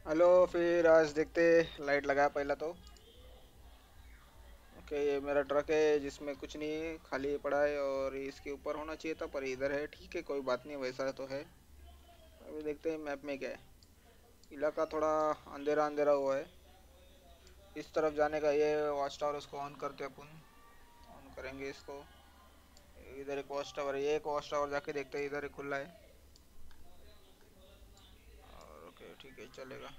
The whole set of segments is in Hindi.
हेलो। फिर आज देखते। लाइट लगाया पहला तो। ओके, ये मेरा ट्रक है जिसमें कुछ नहीं, खाली पड़ा है और इसके ऊपर होना चाहिए था पर इधर है। ठीक है, कोई बात नहीं, वैसा तो है। अभी देखते हैं मैप में क्या है। इलाका थोड़ा अंधेरा अंधेरा हुआ है। इस तरफ जाने का ये वॉच टावर, उसको ऑन करते अपन। ऑन करेंगे इसको। इधर एक वॉच टावर है, ये एक वॉच टावर जाके देखते हैं, इधर एक खुला है। और ओके ठीक है, चलेगा।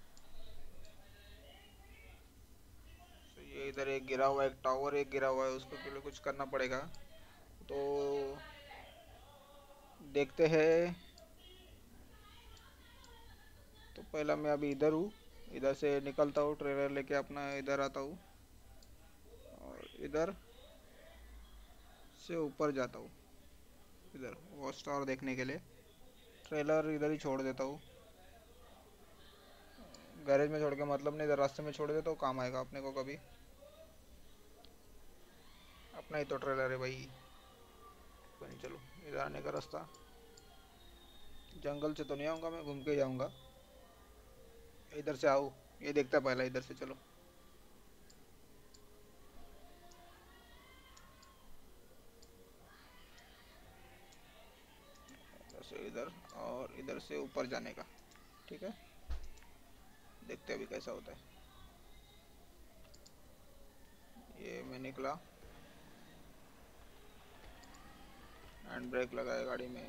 तो ये इधर एक गिरा हुआ है, एक टावर एक गिरा हुआ है, उसको के लिए कुछ करना पड़ेगा। तो देखते हैं। तो पहला मैं अभी इधर हूँ। इधर से निकलता हूँ, ट्रेलर लेके अपना इधर आता हूँ। और इधर से ऊपर जाता हूँ, इधर वॉच टावर देखने के लिए। ट्रेलर इधर ही छोड़ देता हूँ। गैरेज में छोड़ के मतलब नहीं, इधर रास्ते में छोड़ देता हूँ, काम आएगा अपने को कभी। अपना ही तो ट्रेलर है भाई। कोई नहीं, चलो। इधर आने का रास्ता। जंगल से तो नहीं आऊँगा, मैं घूम के जाऊँगा। इधर से आओ। ये देखता है पहला, इधर से चलो। इधर से इधर, और इधर से ऊपर जाने का। ठीक है, देखते हैं अभी कैसा होता है। ये मैं निकला। हैंड ब्रेक लगाया गाड़ी में।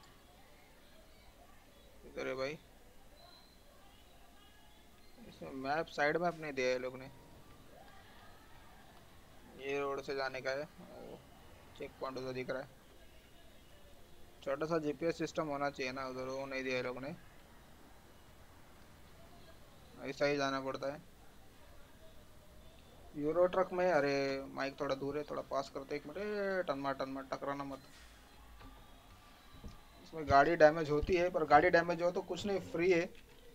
इधर है भाई। इसमें मैप, साइड मैप नहीं दिया है लोग ने। ये रोड से जाने का है। वो चेक पॉइंट उधर दिख रहा है। छोटा सा जीपीएस सिस्टम होना चाहिए ना उधर, वो नहीं दिया है लोग ने। ऐसा ही जाना पड़ता है। यूरो ट्रक में, अरे माइक थोड़ा दूर है, थोड़ा पास करते, एक मिनट। टन मार टकराना मत। इसमें गाड़ी डैमेज होती है, पर गाड़ी डैमेज हो तो कुछ नहीं, फ्री है।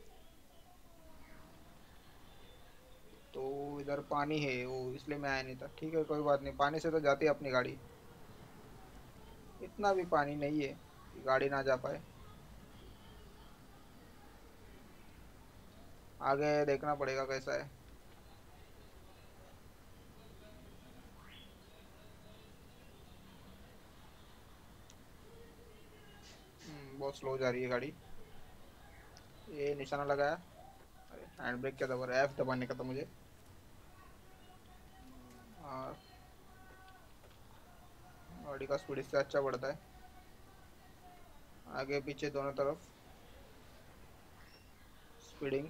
तो इधर पानी है वो, इसलिए मैं आया नहीं था। ठीक है, कोई बात नहीं, पानी से तो जाती है अपनी गाड़ी। इतना भी पानी नहीं है कि गाड़ी ना जा पाए। आगे देखना पड़ेगा कैसा है। बहुत स्लो जा रही है गाड़ी। ये निशाना लगाया। अरे हैंड ब्रेक क्या दबा रहा है, एफ दबाने का था मुझे। और गाड़ी का स्पीड इससे अच्छा बढ़ता है। आगे पीछे दोनों तरफ स्पीडिंग।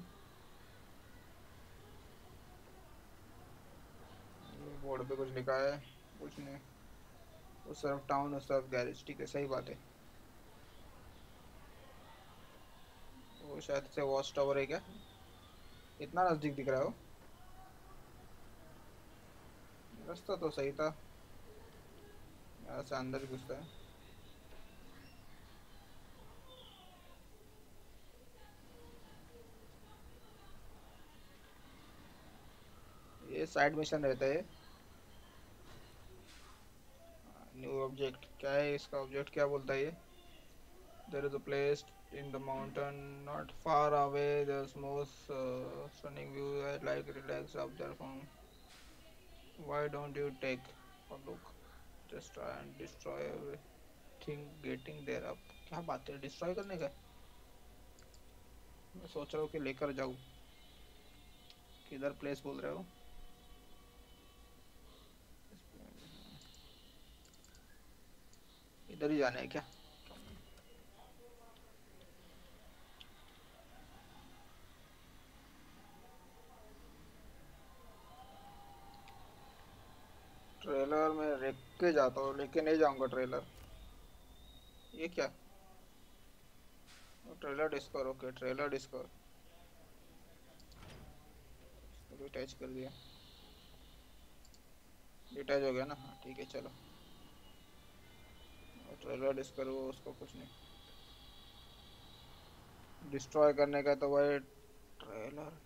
बोर्ड पे कुछ लिखा है? कुछ नहीं। उस तरफ टाउन, उस तरफ गैरेज, ठीक है, सही बात है। वो शायद से वॉच टावर है क्या? इतना नजदीक दिख रहा है वो। रास्ता तो सही था। यहाँ से अंदर घुसता है। ये साइड मिशन रहता है। न्यू ऑब्जेक्ट क्या है इसका? ऑब्जेक्ट क्या बोलता है ये? There is a place in the mountain not far away, there's most stunning view. I like relax up there from. Why don't you take a look? Just try and destroy everything getting there up. क्या बात है, डिस्ट्रॉय करने का? मैं सोच रहा हूँ कि लेकर जाऊँ। किधर प्लेस बोल रहे हो? इधर ही जाना है क्या? ट्रेलर में रख के जाता हूँ, लेके नहीं जाऊंगा ट्रेलर। ये क्या? Trailer discover, okay trailer discover. Detach कर दिया। डिटैच हो गया ना, हाँ ठीक है चलो। ट्रेलर डिस्कवर वो, उसको कुछ नहीं। डिस्ट्रॉय करने का तो भाई ट्रेलर।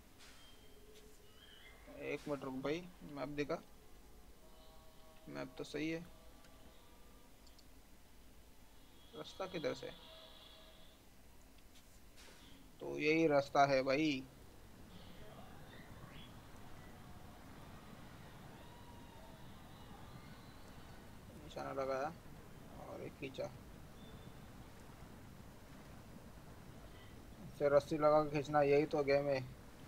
एक मिनट रुक भाई। मैप दिखा। मैप तो सही है। रास्ता किधर से? तो यही रास्ता है भाई। मैंने लगाया और एक खींचा। फिर रस्सी लगा के खींचना, यही तो गेम है।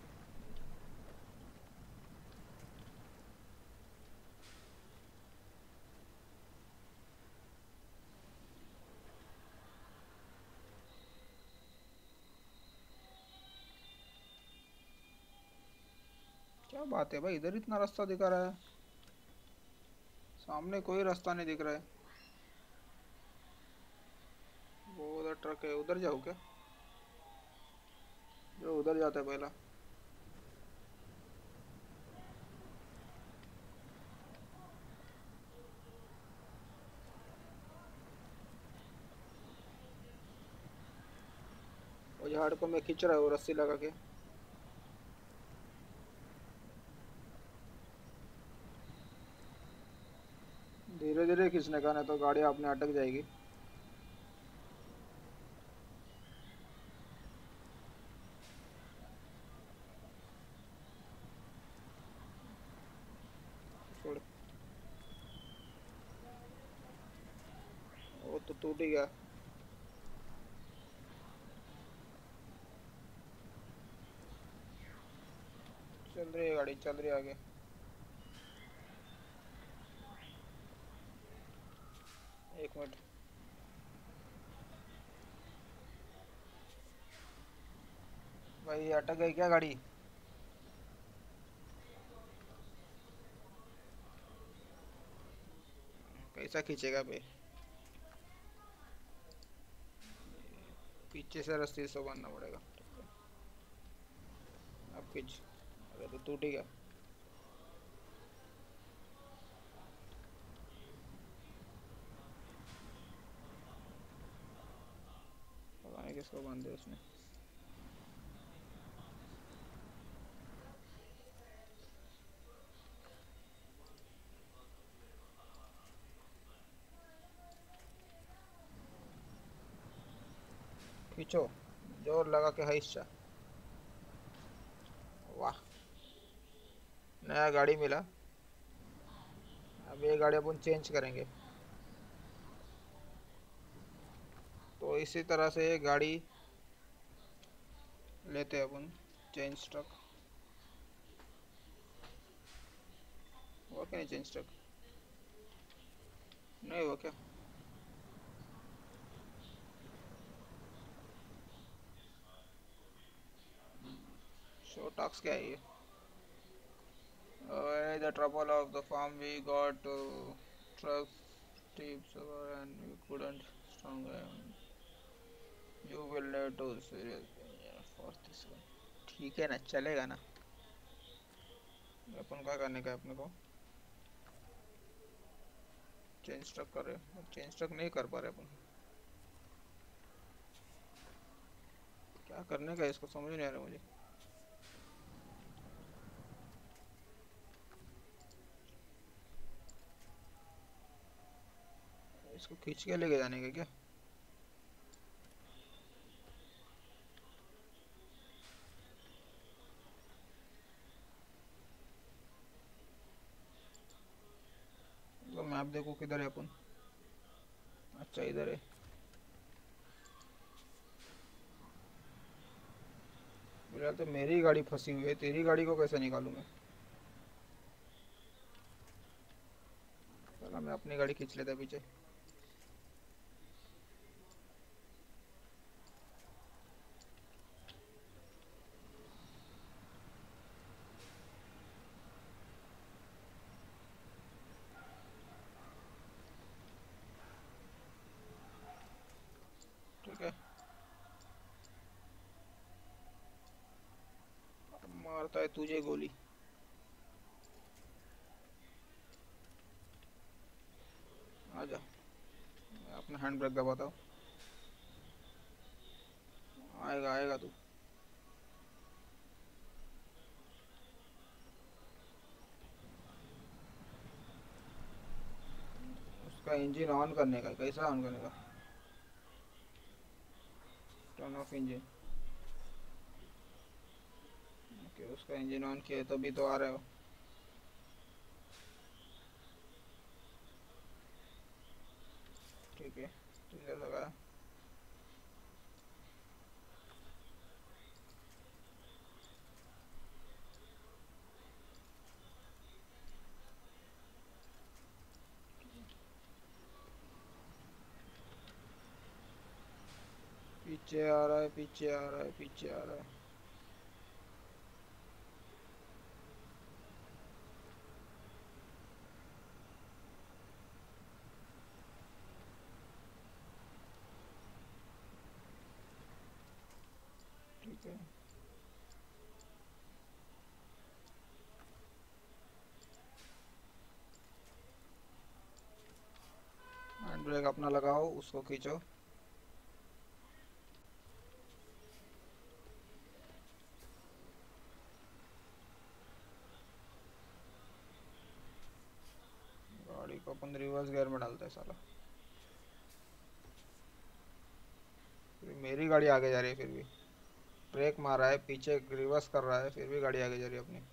क्या बात है भाई, इधर इतना रास्ता दिखा रहा है, सामने कोई रास्ता नहीं दिख रहा है। वो उधर ट्रक है, उधर जाओ क्या? जो उधर जाता है पहला। वो झाड़ को मैं खींच रहा है वो रस्सी लगा के। धीरे धीरे खींचने का, नहीं तो गाड़ी अपने अटक जाएगी। छोड़। वो तो टूट ही गया। चल रही है गाड़ी, चल रही है आगे। एक मिनट। भाई अटक गई क्या गाड़ी? कैसा खींचेगा बे? पीछे से रस्सी से बांधना पड़ेगा। अब खींच। अरे तो टूट ही गया। पता नहीं किसको बांध दिया उसने। खींचो, जोर लगा के हिस्सा। वाह, नया गाड़ी मिला। अब ये गाड़ी अपन चेंज करेंगे। तो इसी तरह से ये गाड़ी लेते हैं अपन। Change truck. वो क्या नहीं चेंज ट्रक? नहीं वो क्या। शो टॉक्स क्या है ये? The trouble of the farm, we got trucks, tips, and we couldn't strong. You will need to serious for this one. ठीक है ना, चलेगा ना? अपन क्या करने का है अपने को? चेंज ट्रक कर रहे, चेंज ट्रक नहीं कर पा रहे अपन। क्या करने का है इसको, समझ नहीं आ रहा मुझे। इसको खींच के लेके जाने का क्या? तो मैप देखो किधर है अपन। अच्छा इधर है। फिलहाल तो मेरी गाड़ी फंसी हुई है, तेरी गाड़ी को कैसे निकालूं मैं? चला, मैं अपनी गाड़ी खींच लेता पीछे। ठीक है। मारता है तुझे गोली। आजा। मैं अपना हैंड ब्रेक दबाता हूँ। आएगा आएगा तू। उसका इंजन ऑन करने का, कैसा ऑन करने का? Turn off engine. ओके, उसका इंजन ऑन किया तभी तो आ रहा है वो। ठीक है, ठीक लगा। पीछे आ रहा है, पीछे आ रहा है, पीछे आ रहा है। ठीक है, हैंड ब्रेक अपना लगाओ, उसको खींचो। गाड़ी को अपन रिवर्स गियर में डालते हैं साला। फिर मेरी गाड़ी आगे जा रही है, फिर भी ब्रेक मार रहा है, पीछे रिवर्स कर रहा है, फिर भी गाड़ी आगे जा रही है अपनी।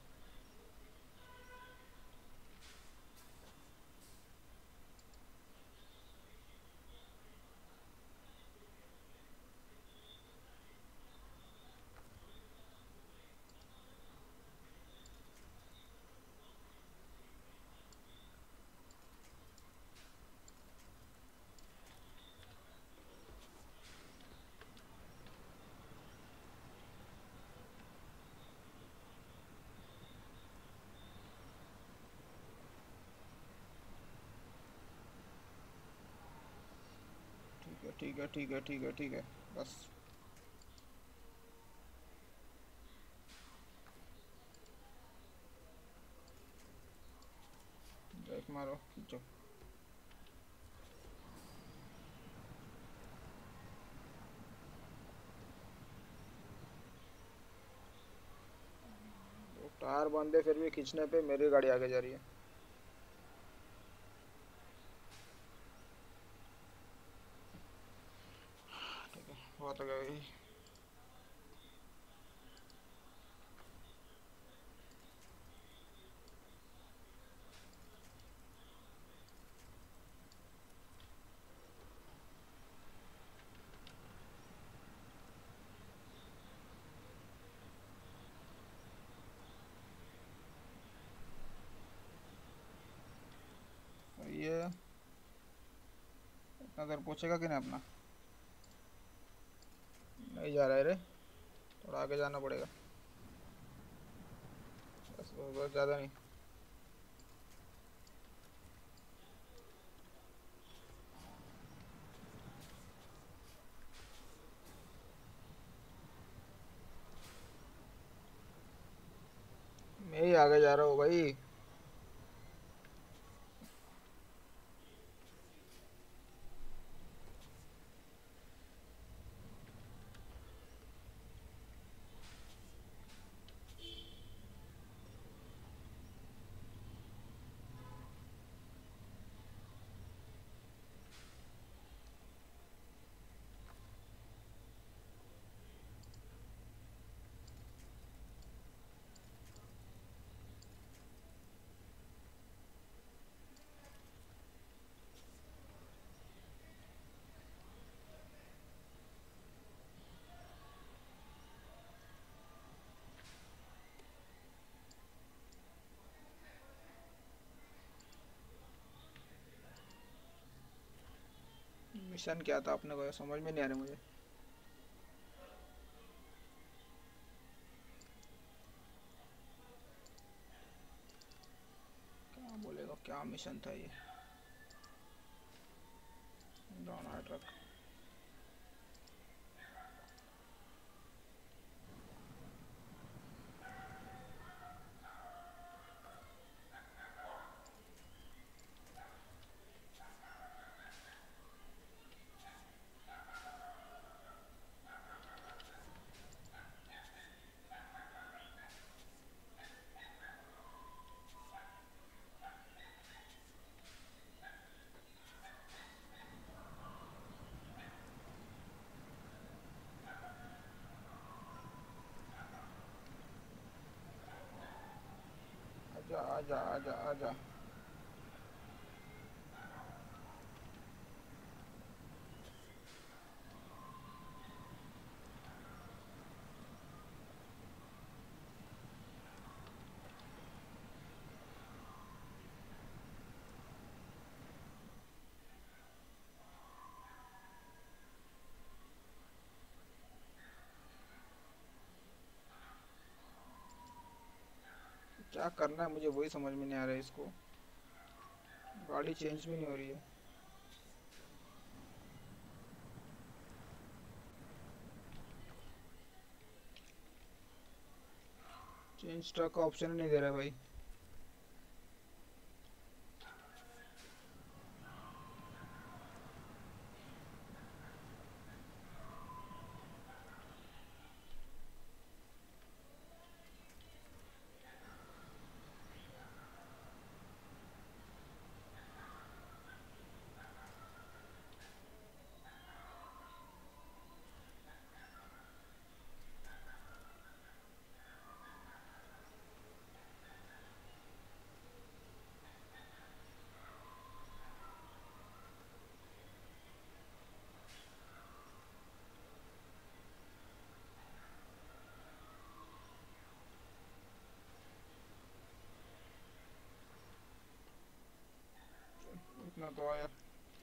ठीक है, ठीक है, ठीक है, ठीक है, ठीक है, बस। ब्रेक मारो, खींचो। वो टायर बंद है, फिर भी खींचने पे मेरी गाड़ी आगे जा रही है। ठीक है, बहुत हो गया भाई। ये इतना देर पूछेगा कि नहीं अपना? नहीं जा रहा है रे, थोड़ा आगे जाना पड़ेगा। बस बहुत ज़्यादा नहीं। मैं ही आगे जा रहा हूँ भाई। मिशन क्या था अपने को, समझ में नहीं आ रहा मुझे। क्या बोलेगा, क्या मिशन था ये? Down truck. आजा, आजा, आजा, आजा। क्या करना है मुझे वही समझ में नहीं आ रहा है इसको। गाड़ी चेंज भी नहीं हो रही है। चेंज ट्रक का ऑप्शन नहीं दे रहा भाई। इतना तो आया।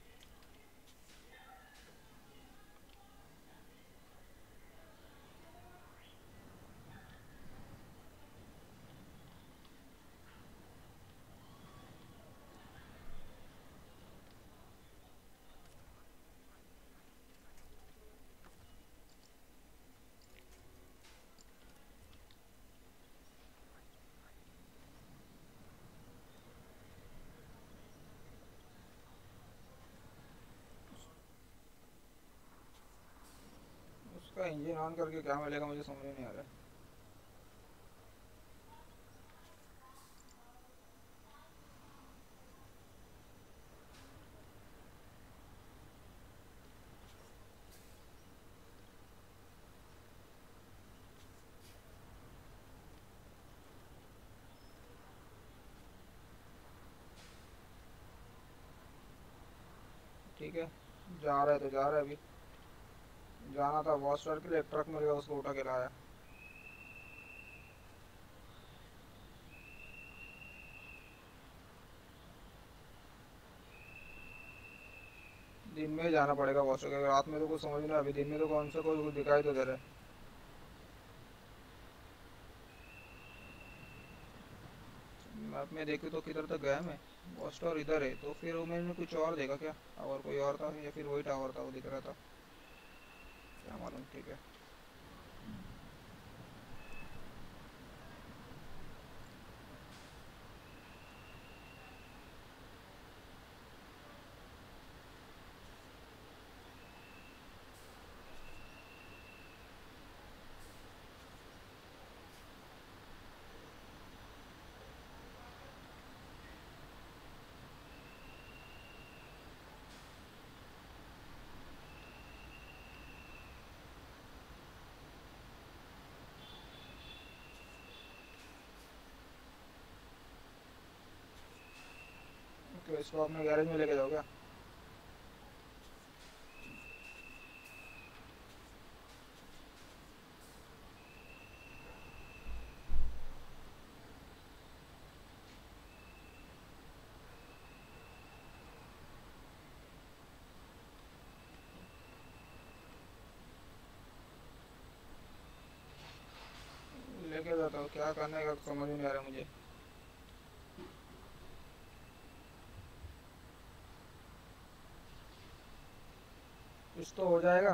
उसका इंजन ऑन करके क्या मिलेगा मुझे समझ में नहीं आ रहा है। ठीक है, जा रहा है तो जा रहा है अभी। जाना था वॉस्टर के लिए, ट्रक मिल गया उसको उठा के लाया। दिन में ही जाना पड़ेगा वॉस्टर के, रात में तो कुछ समझ नहीं, अभी दिन में तो कौन सा कोई दिखाई तो दे रहा है। मैप में देखूँ तो किधर तक गया मैं। वॉस्टर इधर है तो फिर वो मैंने कुछ और देखा क्या, और कोई और था या फिर वही टावर था वो दिख रहा था, क्या मालूम। ठीक है। तो इसको अपने गैरेज में लेके जाओ क्या। लेके जाता हूँ, क्या करने का समझ नहीं आ रहा मुझे। कुछ तो हो जाएगा।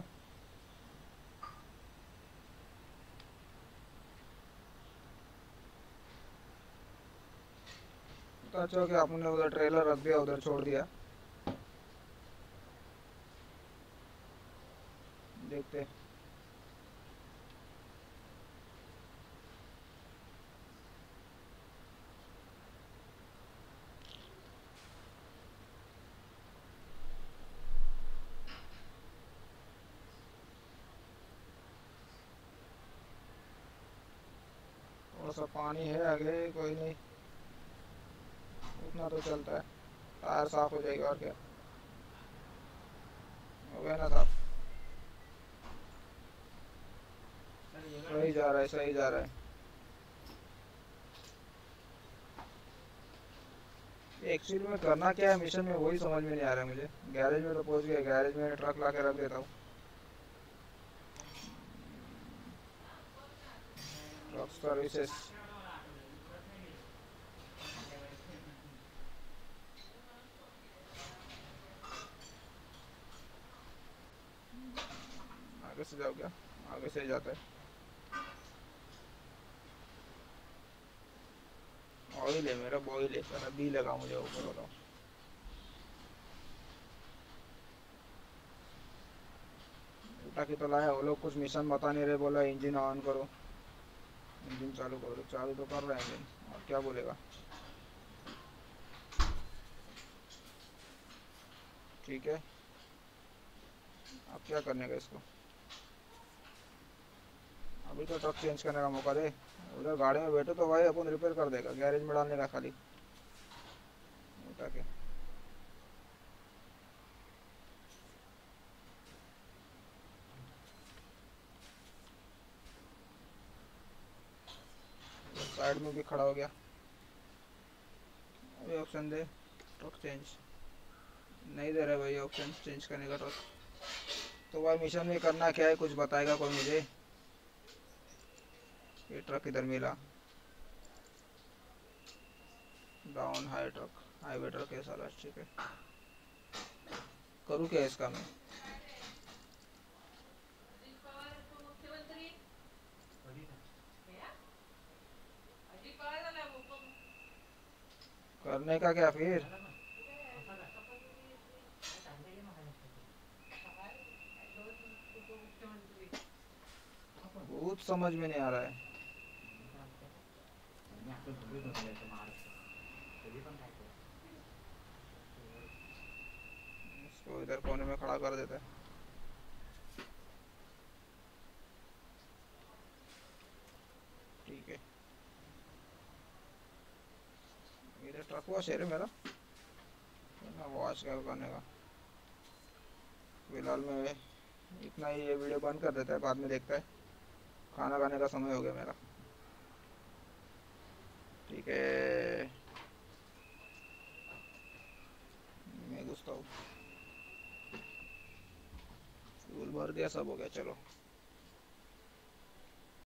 तो अच्छा हो कि आपने उधर ट्रेलर रख दिया, उधर छोड़ दिया। देखते हैं। थोड़ा सा पानी है आगे, कोई नहीं, उतना तो चलता है। टायर साफ हो जाएगा और क्या। हो गया ना साफ। सही जा रहा है, सही जा रहा है। एक्चुअली में करना क्या है मिशन में वही समझ में नहीं आ रहा है मुझे। गैरेज में तो पहुंच गया, गैरेज में ट्रक ला के रख देता हूँ। Truck services. से जाओ क्या? आगे से ही जाता है। ऑयल है मेरा, बॉयल है सारा, बी लगा मुझे ऊपर वाला। उठा के तो लाया, वो लोग कुछ मिशन बता नहीं रहे, बोला इंजन ऑन करो, इंजन चालू करो, तो चालू तो कर रहा है इंजन, और क्या बोलेगा। ठीक है, अब क्या करने का इसको? अभी तो ट्रक चेंज करने का मौका दे। उधर गाड़ी में बैठो तो भाई अपन रिपेयर कर देगा, गैरेज में डालने का खाली उठा के। साइड में भी खड़ा हो गया। अभी ऑप्शन दे, ट्रक चेंज। नहीं दे रहे भाई ऑप्शन चेंज करने का ट्रक। तो भाई मिशन में करना क्या है, कुछ बताएगा कोई मुझे? ये ट्रक इधर मिला, down high truck, highway truck है साला। ठीक है, करूँ क्या इसका मैं? करने का क्या फिर? बहुत समझ में नहीं आ रहा है। इसको इधर कोने में खड़ा कर देता है। ठीक है, इधर ट्रक वॉश है रे मेरा, ना वॉश क्या करने का। फिलहाल में इतना ही, ये वीडियो बंद कर देता है, बाद में देखता है। खाना खाने का समय हो गया मेरा। ठीक है, मैं घुसता हूँ। फ्यूल भर दिया, सब हो गया, चलो।